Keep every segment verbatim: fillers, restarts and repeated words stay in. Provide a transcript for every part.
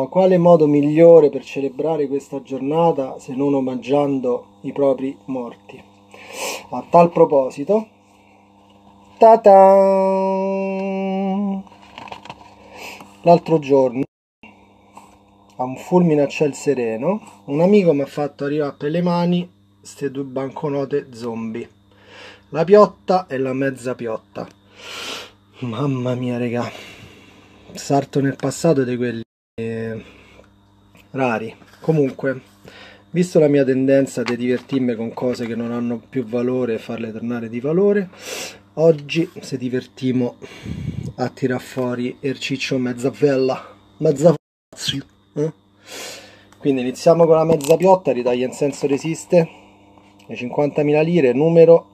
quale modo migliore per celebrare questa giornata se non omaggiando i propri morti? A tal proposito, ta-tan! L'altro giorno, a un fulmine a ciel sereno, un amico mi ha fatto arrivare per le mani queste due banconote zombie, la piotta e la mezza piotta. Mamma mia, regà, sarto nel passato di quelli eh, rari. Comunque, visto la mia tendenza di divertirmi con cose che non hanno più valore e farle tornare di valore, oggi si divertimo a tirar fuori il ciccio mezza vella, mezza fazzi, eh? Quindi iniziamo con la mezza piotta, ritaglia in senso resiste, le cinquantamila lire, numero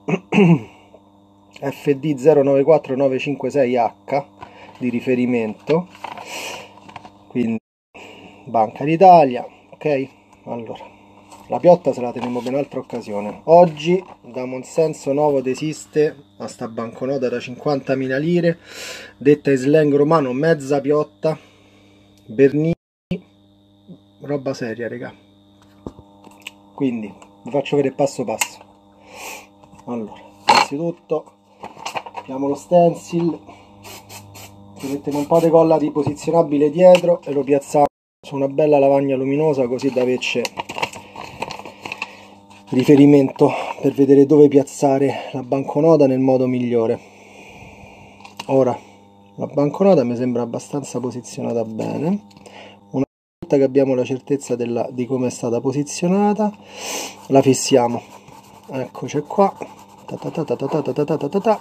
F D zero nove quattro nove cinque sei H di riferimento, quindi Banca d'Italia. Ok, allora la piotta se la teniamo per un'altra occasione. Oggi diamo un senso nuovo desiste a sta banconota da cinquantamila lire, detta in slang romano mezza piotta, Bernini, roba seria, raga. Quindi vi faccio vedere passo passo. Allora, innanzitutto abbiamo lo stencil, ci mettiamo un po' di colla riposizionabile dietro e lo piazziamo su una bella lavagna luminosa, così da averci riferimento per vedere dove piazzare la banconota nel modo migliore. Ora, la banconota mi sembra abbastanza posizionata bene. Una volta che abbiamo la certezza della, di come è stata posizionata, la fissiamo. Eccoci qua. Ta ta ta ta ta ta ta ta ta ta ta.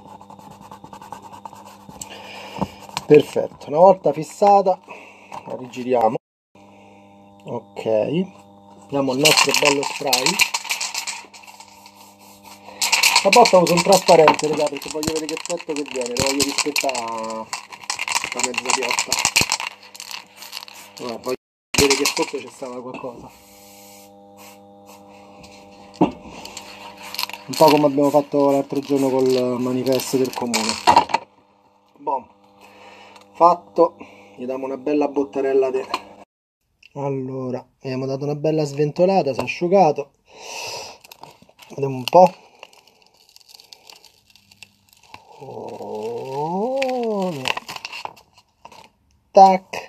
Perfetto, una volta fissata la rigiriamo. Ok, abbiamo il nostro bello spray. La botta uso un trasparente, raga, perché voglio vedere che effetto che viene, lo voglio rispettare la mezza piotta. Allora, voglio vedere che sotto c'è stata qualcosa. Un po' come abbiamo fatto l'altro giorno col manifesto del comune. Boh. Fatto, gli diamo una bella bottarella di... Allora, abbiamo dato una bella sventolata, si è asciugato. Vediamo un po'. Oh, tac.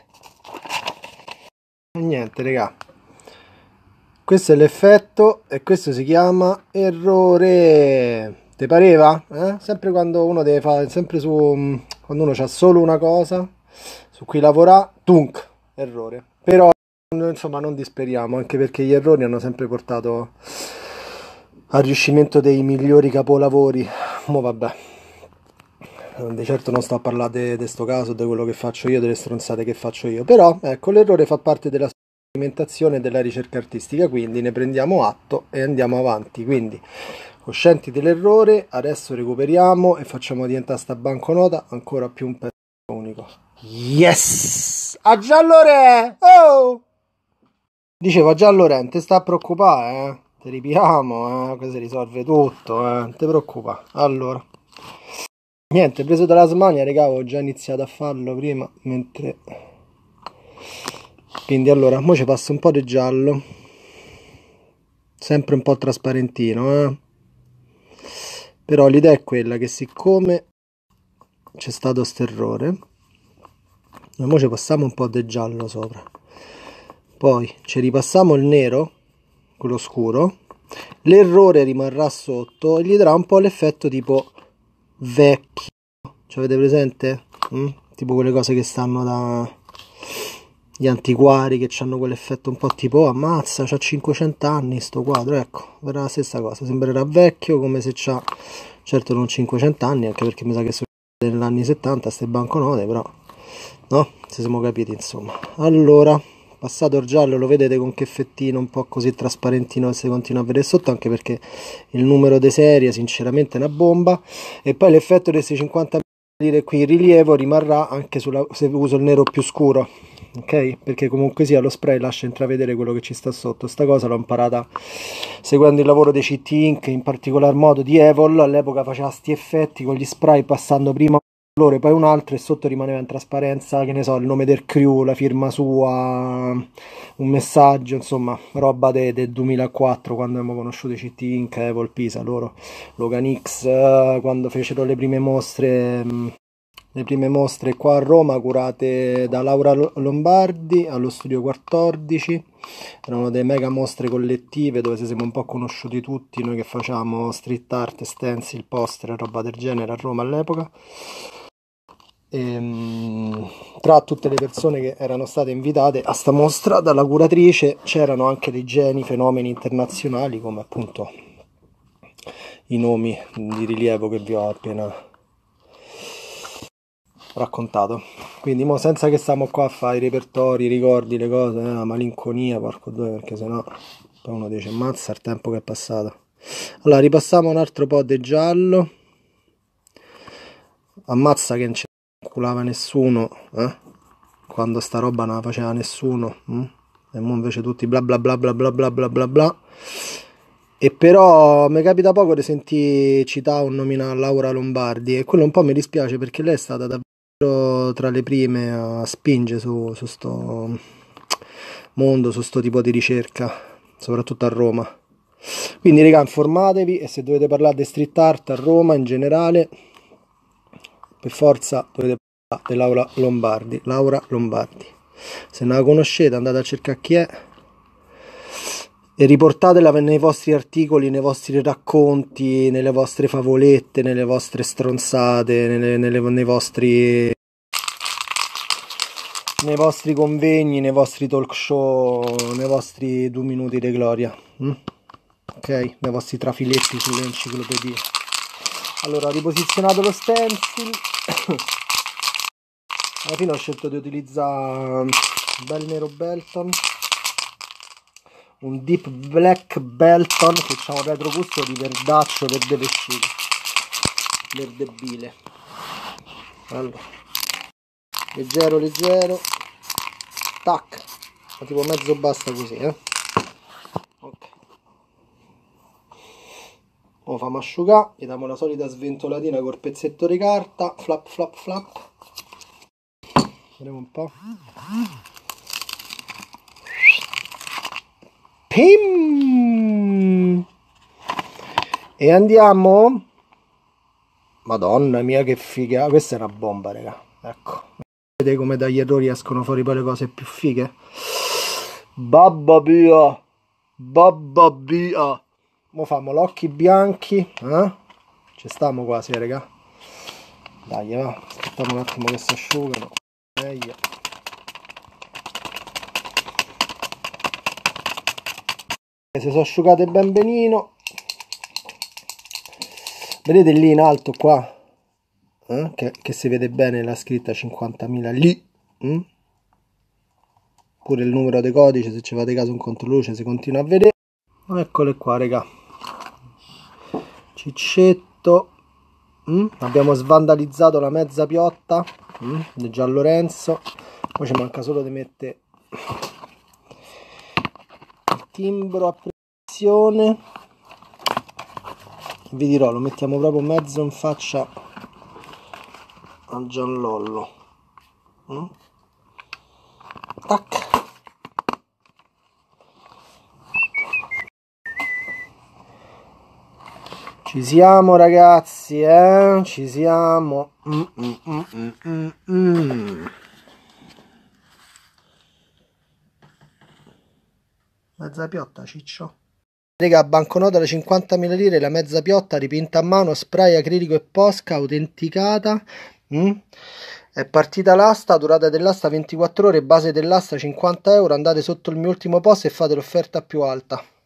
E niente, raga. Questo è l'effetto e questo si chiama errore. Ti pareva? Eh? Sempre quando uno deve fare, sempre su, quando uno c'ha solo una cosa su cui lavorare, tunk, errore. Però insomma non disperiamo, anche perché gli errori hanno sempre portato al riuscimento dei migliori capolavori. Mo vabbè, di certo non sto a parlare di questo caso, di quello che faccio io, delle stronzate che faccio io, però ecco, l'errore fa parte della sperimentazione e della ricerca artistica, quindi ne prendiamo atto e andiamo avanti. Quindi coscienti dell'errore, adesso recuperiamo e facciamo diventare sta banconota ancora più un pezzo unico. Yes! A Giallore! Oh! Dicevo, a Giallore, te sta a preoccupare, eh? Te ripiamo, eh? Che si risolve tutto, eh? Non ti preoccupare. Allora, niente, preso dalla smania, raga, ho già iniziato a farlo prima, mentre... Quindi allora, mo ci passa un po' di giallo, sempre un po' trasparentino, eh? Però l'idea è quella che siccome c'è stato sto errore, noi mo ci passiamo un po' di giallo sopra, poi ci ripassiamo il nero, quello scuro, l'errore rimarrà sotto e gli darà un po' l'effetto tipo vecchio, ci avete presente? Mm? Tipo quelle cose che stanno da gli antiquari che hanno quell'effetto un po' tipo oh, ammazza, c'ha cinquecento anni sto quadro, ecco, verrà la stessa cosa, sembrerà vecchio come se c'ha, certo non cinquecento anni, anche perché mi sa che sono negli anni settanta ste banconote, però no, se siamo capiti insomma. Allora, passato il giallo, lo vedete con che effettino un po' così trasparentino si continua a vedere sotto, anche perché il numero di serie sinceramente è una bomba, e poi l'effetto di questi cinquanta lire qui in rilievo rimarrà anche sulla, se uso il nero più scuro, ok? Perché comunque sia lo spray lascia intravedere quello che ci sta sotto. Sta cosa l'ho imparata seguendo il lavoro dei C T Ink, in particolar modo di Evol. All'epoca faceva sti effetti con gli spray passando prima colore, poi un altro e sotto rimaneva in trasparenza, che ne so, il nome del crew, la firma sua, un messaggio, insomma, roba del de duemilaquattro, quando abbiamo conosciuto i C T Inc, Apple Pisa, loro, Logan X, quando fecero le prime mostre, le prime mostre qua a Roma, curate da Laura Lombardi allo Studio quattordici. Erano delle mega mostre collettive dove si siamo un po' conosciuti tutti, noi che facciamo street art, stencil, poster e roba del genere a Roma all'epoca. E, tra tutte le persone che erano state invitate a sta mostra dalla curatrice c'erano anche dei geni, fenomeni internazionali come appunto i nomi di rilievo che vi ho appena raccontato. Quindi mo senza che stiamo qua a fare i repertori, i ricordi, le cose, eh, la malinconia, porco due, perché sennò poi uno dice ammazza il tempo che è passato. Allora ripassiamo un altro po' di giallo. Ammazza che non ci culava nessuno, eh? Quando sta roba non la faceva nessuno, hm? E mo invece tutti bla bla bla bla bla bla bla bla bla. E però mi capita poco di sentire citare un nome a Laura Lombardi, e quello un po' mi dispiace perché lei è stata davvero tra le prime a spingere su, su sto mondo, su sto tipo di ricerca, soprattutto a Roma. Quindi raga, informatevi, e se dovete parlare di street art a Roma in generale, per forza dovete parlare di Laura Lombardi. Laura Lombardi. Se non la conoscete andate a cercare chi è e riportatela nei vostri articoli, nei vostri racconti, nelle vostre favolette, nelle vostre stronzate, nelle, nelle, nei vostri nei vostri convegni, nei vostri talk show, nei vostri due minuti di gloria, hm? Ok? Nei vostri trafiletti sulle enciclopedie. Allora, ho riposizionato lo stencil. Alla fine ho scelto di utilizzare un bel nero Belton, un deep black Belton che c'ha un retrogusto di verdaccio, verde pescito, verde bile. Allora, leggero leggero, tac, ma tipo mezzo basta così, eh. Ok, lo facciamo asciugare, gli diamo la solita sventolatina col pezzetto di carta, flap flap flap. Vediamo un po'. Pim! E andiamo. Madonna mia che figa, questa è una bomba, raga. Ecco, vedete come dagli errori escono fuori poi le cose più fighe. Babba mia, babba mia. Mo famo l'occhi bianchi, eh? Ci stiamo quasi, raga. Dai, va, aspettiamo un attimo che si asciugano. Meglio. Se sono asciugate ben benino. Vedete lì in alto qua, eh? che, che si vede bene la scritta cinquantamila lì, hm? Pure il numero dei codici, se ci fate caso un controluce si continua a vedere. Eccole qua, raga, ciccetto, hm? Abbiamo svandalizzato la mezza piotta, hm? Di Gian Lorenzo. Poi ci manca solo di mettere il timbro a pressione. Vi dirò, lo mettiamo proprio mezzo in faccia al Gianlollo. Mm? Tac. Ci siamo ragazzi, eh? Ci siamo. Mm, mm, mm, mm, mm, mm. Mezza piotta, ciccio. Raga, banconota da cinquantamila lire, la mezza piotta ripinta a mano, spray acrilico e posca, autenticata. Mm? È partita l'asta, durata dell'asta ventiquattro ore, base dell'asta cinquanta euro. Andate sotto il mio ultimo post e fate l'offerta più alta.